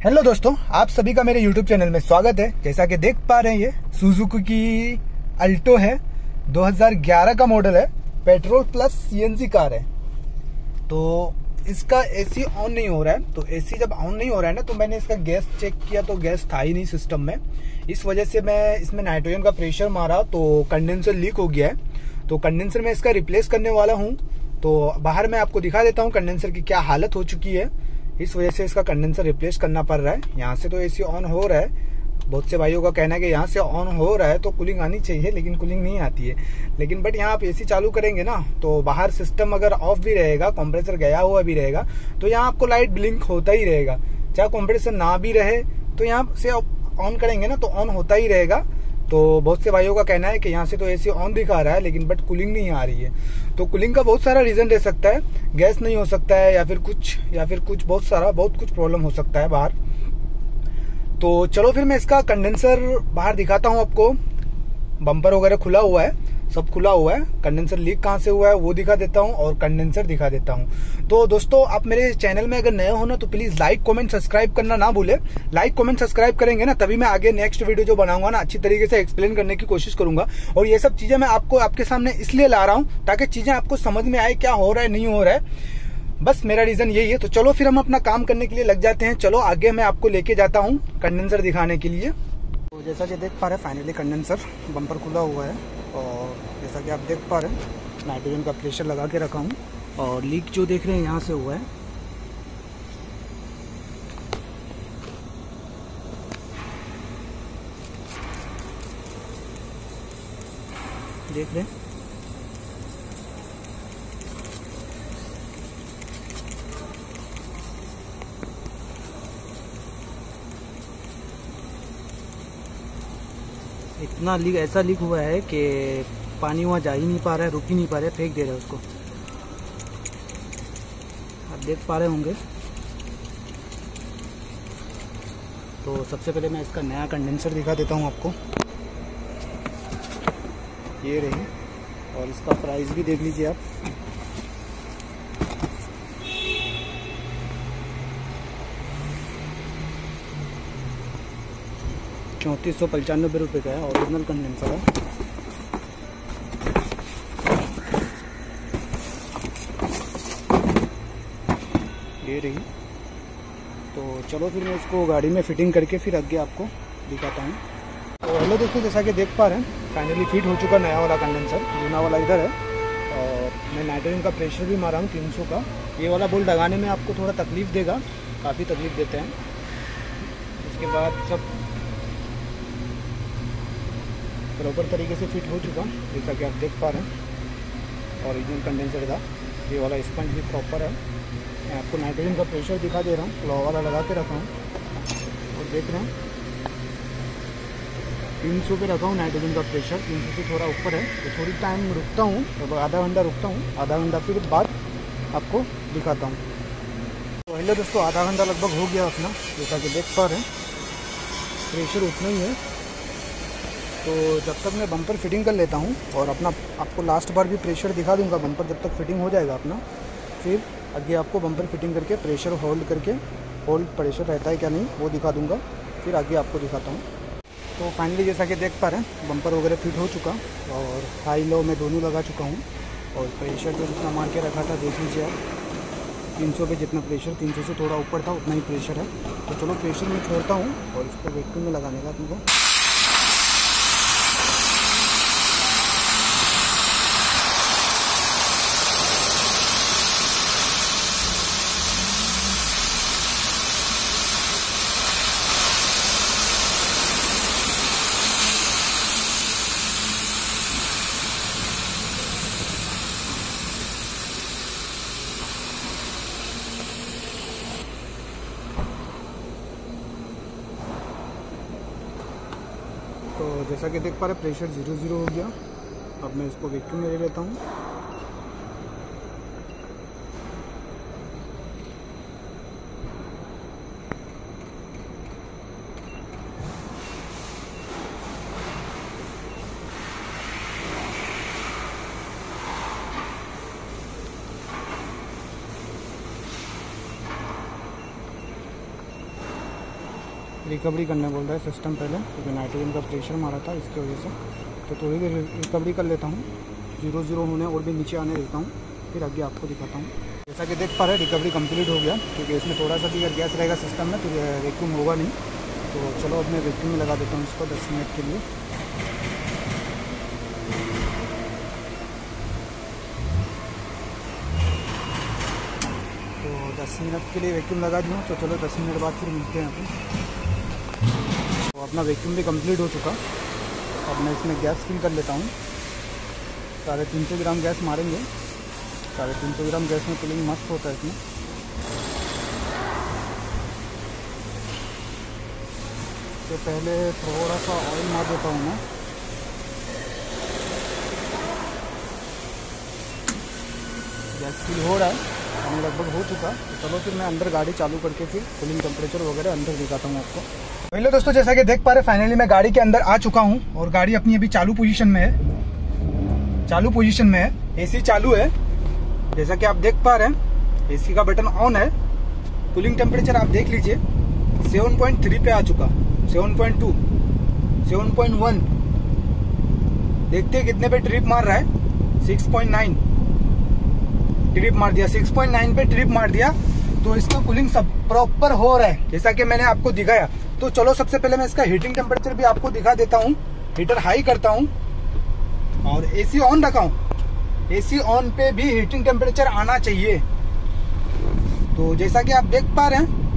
Hello दोस्तों, आप सभी का मेरे YouTube चैनल में स्वागत है। जैसा कि देख पा रहे हैं, ये सुजुकी की अल्टो है, 2011 का मॉडल है, पेट्रोल प्लस सीएनजी कार है। तो इसका एसी ऑन नहीं हो रहा है। तो एसी जब ऑन नहीं हो रहा है ना, तो मैंने इसका गैस चेक किया तो गैस था ही नहीं सिस्टम में। इस वजह से मैं इसमें नाइट्रोजन का प्रेशर मारा तो कंडेंसर लीक हो गया है। तो कंडेंसर में इसका रिप्लेस करने वाला हूँ। तो बाहर मैं आपको दिखा देता हूँ कंडेंसर की क्या हालत हो चुकी है। इस वजह से इसका कंडेंसर रिप्लेस करना पड़ रहा है। यहाँ से तो एसी ऑन हो रहा है। बहुत से भाइयों का कहना है कि यहाँ से ऑन हो रहा है तो कूलिंग आनी चाहिए, लेकिन कूलिंग नहीं आती है। लेकिन बट यहाँ आप एसी चालू करेंगे ना, तो बाहर सिस्टम अगर ऑफ भी रहेगा, कंप्रेसर गया हुआ भी रहेगा, तो यहाँ आपको लाइट ब्लिंक होता ही रहेगा। चाहे कंप्रेसर ना भी रहे तो यहाँ से ऑन करेंगे ना तो ऑन होता ही रहेगा। तो बहुत से भाइयों का कहना है कि यहाँ से तो एसी ऑन दिखा रहा है लेकिन बट कूलिंग नहीं आ रही है। तो कूलिंग का बहुत सारा रीजन रह सकता है, गैस नहीं हो सकता है या फिर कुछ बहुत कुछ प्रॉब्लम हो सकता है बाहर। तो चलो फिर मैं इसका कंडेंसर बाहर दिखाता हूँ आपको। बम्पर वगैरह खुला हुआ है, सब खुला हुआ है। कंडेंसर लीक कहाँ से हुआ है वो दिखा देता हूँ और कंडेंसर दिखा देता हूँ। तो दोस्तों, आप मेरे चैनल में अगर नए हो ना तो प्लीज लाइक कमेंट सब्सक्राइब करना ना भूले। लाइक कमेंट सब्सक्राइब करेंगे ना, तभी मैं आगे नेक्स्ट वीडियो जो बनाऊंगा ना अच्छी तरीके से एक्सप्लेन करने की कोशिश करूंगा। और ये सब चीजें मैं आपके सामने इसलिए ला रहा हूँ ताकि चीजें आपको समझ में आए, क्या हो रहा है नहीं हो रहा है। बस मेरा रीजन यही है। तो चलो फिर हम अपना काम करने के लिए लग जाते हैं। चलो आगे मैं आपको लेके जाता हूँ कंडेंसर दिखाने के लिए। तो जैसा कि देख पा रहे हैं, फाइनली कंडेंसर बम्पर खुला हुआ है। और जैसा कि आप देख पा रहे हैं, नाइट्रोजन का प्रेशर लगा के रखा हूँ और लीक जो देख रहे हैं यहाँ से हुआ है। देख रहे हैं, इतना लीक, ऐसा लीक हुआ है कि पानी वहाँ जा ही नहीं पा रहा है, रुक ही नहीं पा रहा है, फेंक दे रहा है उसको। आप देख पा रहे होंगे। तो सबसे पहले मैं इसका नया कंडेंसर दिखा देता हूँ आपको। ये रही, और इसका प्राइस भी देख लीजिए आप। ₹3495 का है, ओरिजिनल कंडेंसर है। ये रही। तो चलो फिर मैं इसको गाड़ी में फिटिंग करके फिर आगे आपको दिखाता हूँ। तो हेलो दोस्तों, जैसा कि देख पा रहे हैं, फाइनली फिट हो चुका नया वाला कंडेंसर। जूना वाला इधर है और मैं नाइट्रोजन का प्रेशर भी मारा हूँ 300 का। ये वाला बोल्ट लगाने में आपको थोड़ा तकलीफ देगा, काफ़ी तकलीफ देते हैं। उसके बाद सब प्रॉपर तरीके से फिट हो चुका, जैसा कि आप देख पा रहे हैं। ओरिजिनल कंडेंसर था। ये वाला स्पंज भी प्रॉपर है। मैं आपको नाइट्रोजन का प्रेशर दिखा दे रहा हूँ, लो वाला लगा के रखा हूँ और देख रहे हैं 300 पे रखा हूँ नाइट्रोजन का प्रेशर। 300 से थोड़ा ऊपर है तो थोड़ी टाइम रुकता हूँ, तो आधा घंटा रुकता हूँ। आधा घंटा फिर बाद आपको दिखाता हूँ। तो पहले दोस्तों आधा घंटा लगभग हो गया अपना, जैसा कि देख पा रहे हैं प्रेशर उतना ही है। तो जब तक मैं बम्पर फिटिंग कर लेता हूँ और अपना आपको लास्ट बार भी प्रेशर दिखा दूंगा। बम्पर जब तक फिटिंग हो जाएगा अपना, फिर आगे आपको बम्पर फिटिंग करके प्रेशर होल्ड प्रेशर रहता है क्या नहीं वो दिखा दूंगा, फिर आगे आपको दिखाता हूँ। तो फाइनली जैसा कि देख पा रहे हैं, बम्पर वगैरह फिट हो चुका और हाई लो में दोनों लगा चुका हूँ। और प्रेशर जो जितना मार के रखा था देख लीजिए आप, 300 पे जितना प्रेशर, 300 से थोड़ा ऊपर था उतना ही प्रेशर है। तो चलो प्रेशर मैं छोड़ता हूँ और इसको वैक्यूम में लगाने का तुमको। तो जैसा कि देख पा रहे हैं प्रेशर 0 हो गया। अब मैं इसको वैक्यूम में ले लेता हूँ। रिकवरी करने बोल रहा है सिस्टम पहले, क्योंकि नाइट्रोजन का प्रेशर मारा था इसकी वजह से। तो थोड़ी देर रिकवरी कर लेता हूँ, 0-0 होने और भी नीचे आने देता हूँ, फिर आगे आपको दिखाता हूँ। जैसा कि देख पा रहे हैं रिकवरी कंप्लीट हो गया, क्योंकि इसमें थोड़ा सा भी अगर गैस रहेगा सिस्टम में तो वैक्यूम होगा नहीं। तो चलो अब मैं वैक्यूम में लगा देता हूँ इसको 10 मिनट के लिए। तो 10 मिनट के लिए वैक्यूम लगा दूँ, तो चलो 10 मिनट बाद फिर मिलते हैं अपन। तो अपना वैक्यूम भी कंप्लीट हो चुका। अब मैं इसमें गैस फिल कर लेता हूँ। 350 ग्राम गैस मारेंगे। 350 ग्राम गैस में कूलिंग मस्त होता है इसमें। तो पहले थोड़ा सा ऑयल मार देता हूँ मैं। गैस फिल हो रहा है, पानी लगभग हो चुका। तो चलो फिर मैं अंदर गाड़ी चालू करके फिर कूलिंग टेम्परेचर वगैरह अंदर दिखाता हूँ आपको। पहले दोस्तों जैसा कि देख पा रहे फाइनली मैं गाड़ी के अंदर आ चुका हूँ और गाड़ी अपनी अभी चालू पोजीशन में है। चालू पोजीशन में है, एसी चालू है जैसा कि आप देख पा रहे हैं। एसी का बटन ऑन है। कूलिंग टेम्परेचर आप देख लीजिए 7.3 पे आ चुका, 7.2, 7.1। देखते हैं कितने पे ट्रिप मार रहा है। 6.9 ट्रिप मार दिया, 6.9 पे ट्रिप मार दिया। तो इसका कूलिंग सब प्रॉपर हो रहा है जैसा कि मैंने आपको दिखाया। तो चलो सबसे पहले मैं इसका हीटिंग टेम्परेचर भी आपको दिखा देता हूँ। हीटर हाई करता हूँ और एसी ऑन रखा हूँ। एसी ऑन पे भी हीटिंग टेम्परेचर आना चाहिए। तो जैसा कि आप देख पा रहे हैं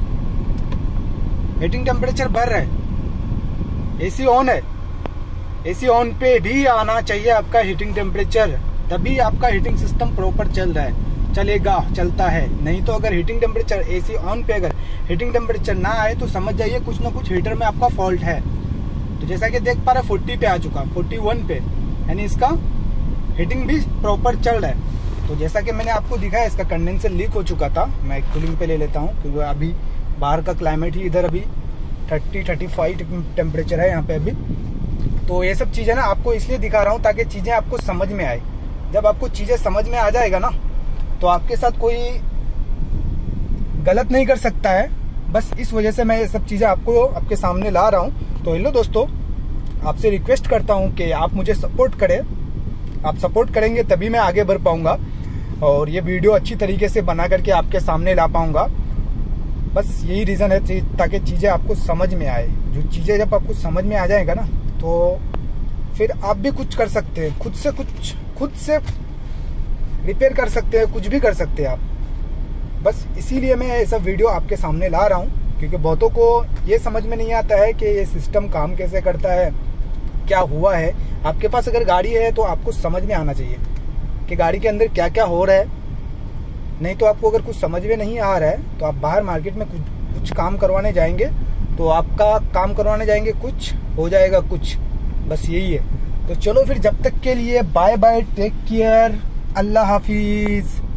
हीटिंग टेम्परेचर बढ़ रहा है। एसी ऑन है, एसी ऑन पे भी आना चाहिए आपका हीटिंग टेम्परेचर, तभी आपका हीटिंग सिस्टम प्रॉपर चल रहा है, चलेगा, चलता है। नहीं तो अगर हीटिंग टेम्परेचर एसी ऑन पे अगर हीटिंग टेम्परेचर ना आए तो समझ जाइए कुछ ना कुछ हीटर में आपका फॉल्ट है। तो जैसा कि देख पा रहे 40 पे आ चुका, 41 पे, यानी इसका हीटिंग भी प्रॉपर चल रहा है। तो जैसा कि मैंने आपको दिखाया इसका कंडेंसर लीक हो चुका था। मैं कूलिंग पे ले लेता हूँ क्योंकि अभी बाहर का क्लाइमेट ही इधर अभी 30-35 टेम्परेचर है यहाँ पे अभी। तो ये सब चीज़ें ना आपको इसलिए दिखा रहा हूँ ताकि चीज़ें आपको समझ में आए। जब आपको चीज़ें समझ में आ जाएगा ना तो आपके साथ कोई गलत नहीं कर सकता है। बस इस वजह से मैं ये सब चीज़ें आपको आपके सामने ला रहा हूँ। तो हेलो दोस्तों, आपसे रिक्वेस्ट करता हूँ कि आप मुझे सपोर्ट करें। आप सपोर्ट करेंगे तभी मैं आगे बढ़ पाऊँगा और ये वीडियो अच्छी तरीके से बना करके आपके सामने ला पाऊँगा। बस यही रीज़न है ताकि चीज़ें आपको समझ में आए। जो चीज़ें जब आपको समझ में आ जाएगा ना तो फिर आप भी कुछ कर सकते हैं, खुद से रिपेयर कर सकते हैं, कुछ भी कर सकते हैं आप। बस इसीलिए मैं ये सब वीडियो आपके सामने ला रहा हूँ क्योंकि बहुतों को ये समझ में नहीं आता है कि ये सिस्टम काम कैसे करता है, क्या हुआ है। आपके पास अगर गाड़ी है तो आपको समझ में आना चाहिए कि गाड़ी के अंदर क्या क्या हो रहा है। नहीं तो आपको अगर कुछ समझ में नहीं आ रहा है तो आप बाहर मार्केट में कुछ काम करवाने जाएंगे तो आपका काम करवाने जाएंगे कुछ, हो जाएगा कुछ। बस यही है। तो चलो फिर जब तक के लिए बाय बाय, टेक केयर, अल्लाह हाफिज।